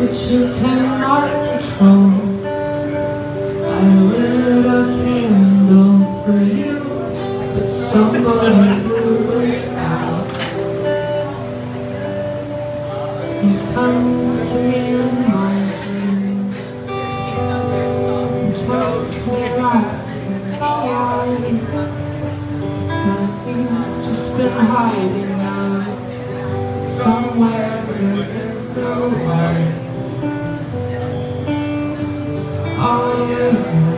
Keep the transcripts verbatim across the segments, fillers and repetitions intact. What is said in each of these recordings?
which you cannot control. I lit a candle for you, but somebody blew it out. He comes to me in my dreams and tells me that he's alright, that he's just been hiding out somewhere there is no light. Oh yeah,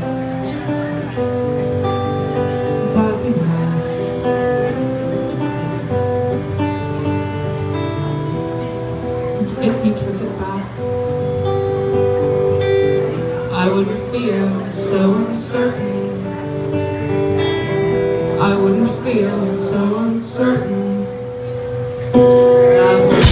that'd be nice. And if you took it back, I wouldn't feel so uncertain. I wouldn't feel so uncertain. That would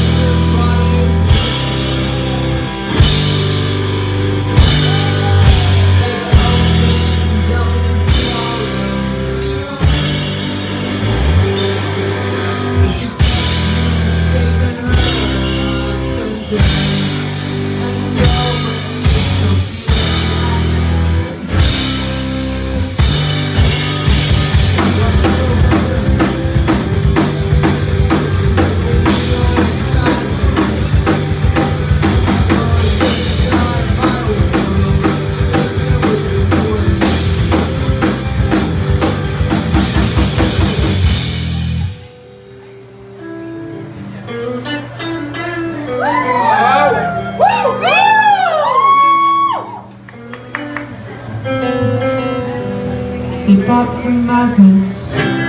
he bought him magnets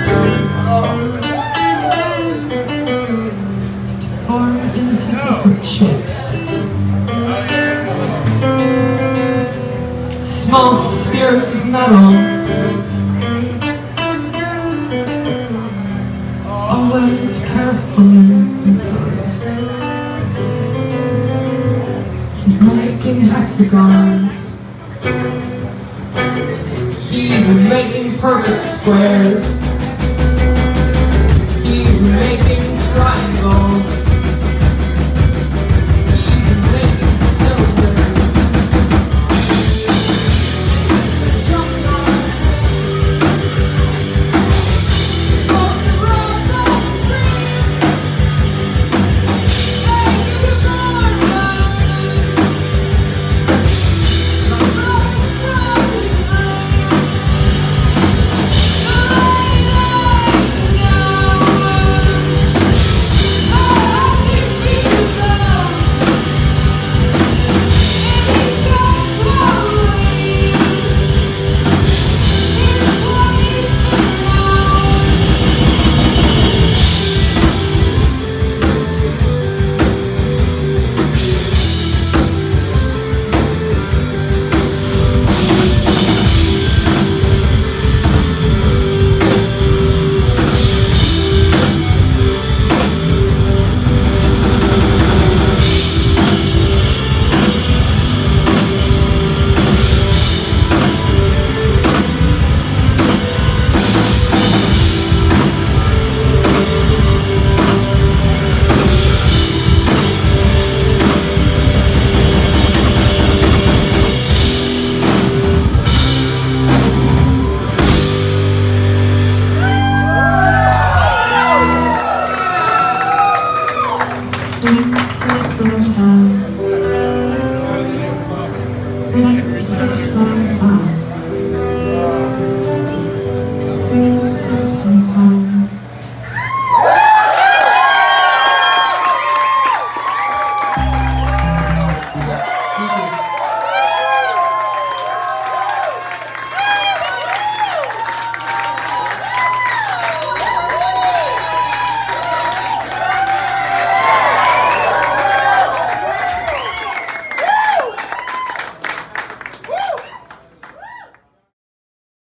to form into different shapes. Small spheres of metal, always carefully composed. He's making hexagons. He's making perfect squares.